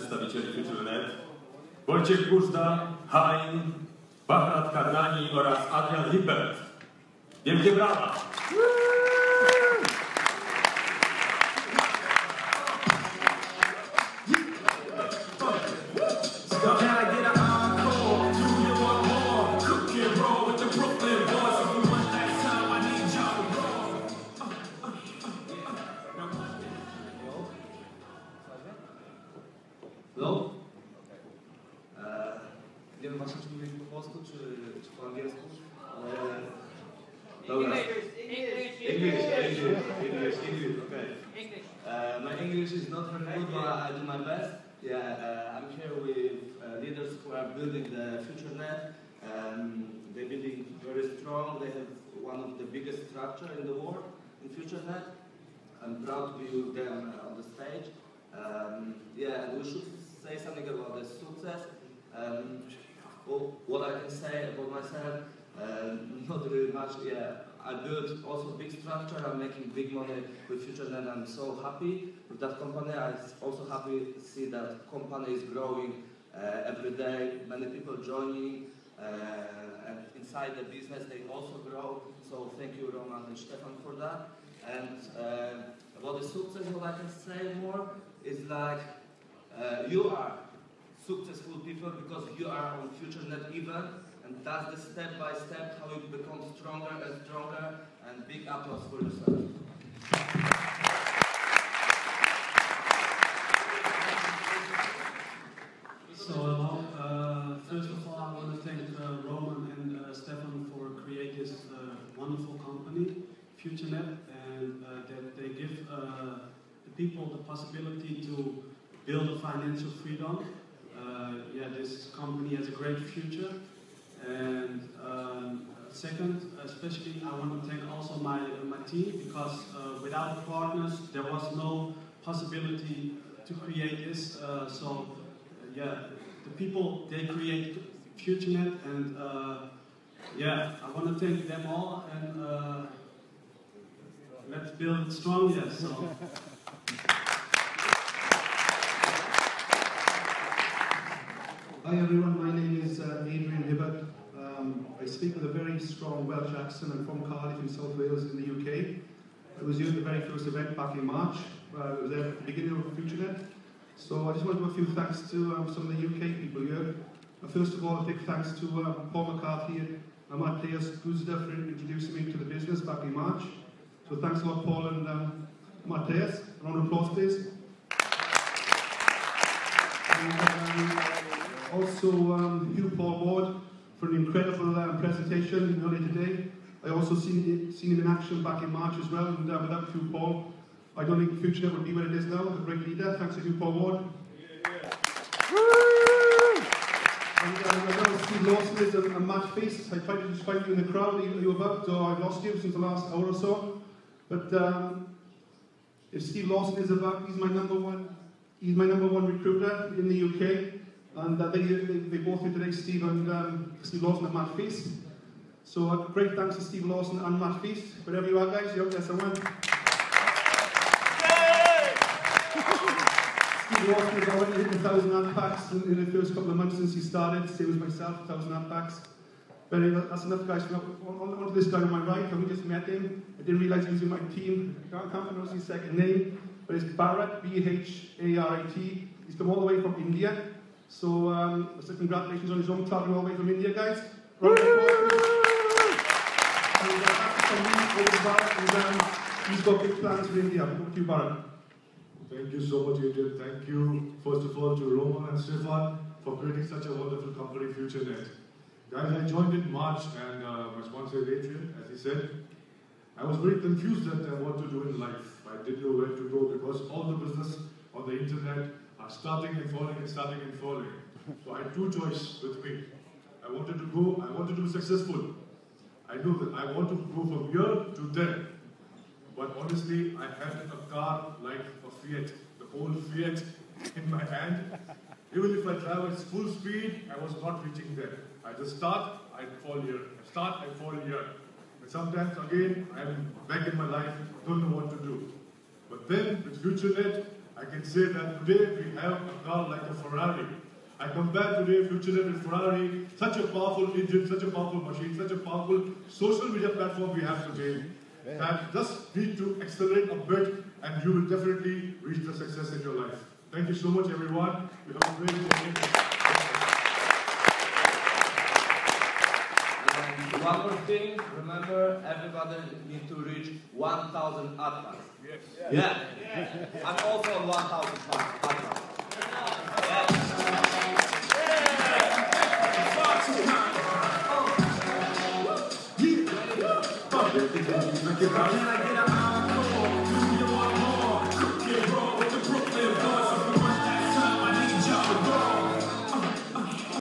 przedstawicieli FutureNet, Wojciech Guzda, Hein, Bahrat Karnani oraz Adrian Lippert. Wielkie brawa! Hello? Nie wiem, czy mówić po polsku, czy po angielsku? English, okay. My English is not very good, but I do my best. Yeah, I'm here with leaders who are building the FutureNet. They're building very strong. They have one of the biggest structure in the world in FutureNet. I'm proud to be with them on the stage. Yeah, we should say something about the success. Well, what I can say about myself, not really much. Yeah, I built also big structure. I'm making big money with FutureNet. I'm so happy with that company. I'm also happy to see that company is growing every day. Many people joining, and inside the business they also grow. So thank you, Roman and Stefan, for that. And about the success, what I can say more is like you are successful people because you are on FutureNet event, and that's the step by step how you become stronger and stronger. And big applause for yourself. So hello. First of all, I want to thank Roman and Stefan for creating this wonderful company, FutureNet, and that they give the people the possibility to build a financial freedom. Yeah, this company has a great future. And second, especially, I want to thank also my team, because without partners, there was no possibility to create this. Yeah, the people, they create FutureNet, and yeah, I want to thank them all, and let's build it strong, yes. So. Hi everyone, my name is Adrian Hibbert. I speak with a very strong Welsh accent. I'm from Cardiff in South Wales in the UK. I was here at the very first event back in March. I was there at the beginning of FutureNet. So I just want to do a few thanks to some of the UK people here. First of all, a big thanks to Paul McCarthy and Matthias Guzda for introducing me to the business back in March. So thanks a lot, Paul and Matthias. A round of applause, please. And, also, Hugh Paul Ward for an incredible presentation earlier today. I also seen him in action back in March as well, and without Hugh Paul, I don't think FutureNet would be where it is now. A great leader. Thanks to Hugh Paul Ward. And I know Steve Lawson is a match face. I tried to just find you in the crowd. Are you about? So I've lost you since the last hour or so. But if Steve Lawson is about, he's my number one. He's my number one recruiter in the UK. And they both here today, Steve Lawson and Matt Feast. So great thanks to Steve Lawson and Matt Feast. Wherever you are, guys, you're out there somewhere. Steve Lawson has already hit 1,000 amp packs in the first couple of months since he started. Same as myself, 1,000 amp packs. But that's enough, guys. On to this guy on my right. We just met him. I didn't realise he was in my team. I can't pronounce his second name, but it's Bharat, B-H-A-R-A-T. He's come all the way from India. So, congratulations on his own, travelling all the way from India, guys. Round of applause. And that's from me over to Bharat, and he's got big plans for India. Over to you, Bharat. Thank you so much, Adrian. Thank you, first of all, to Roman and Stefan for creating such a wonderful company, FutureNet. Guys, I joined in March, and my sponsor Adrian, as he said, I was very confused at what to do in life. I didn't know where to go because all the business on the internet are starting and falling and starting and falling. So I had two choices with me. I wanted to be successful. I know that I want to go from here to there. But honestly, I had a car like a Fiat, the old Fiat in my hand. Even if I traveled full speed, I was not reaching there. I just start, I fall here. I start, I fall here. And sometimes again, I'm back in my life, don't know what to do. But then with FutureNet, I can say that today we have a car like a Ferrari. I compare today FutureNet with Ferrari, such a powerful engine, such a powerful machine, such a powerful social media platform we have today. That just need to accelerate a bit and you will definitely reach the success in your life. Thank you so much everyone. You have a great day. And one more thing, remember everybody needs to reach 1,000 adpas. Yes. Yeah. I'm also on 1,000 adpas. Thank you.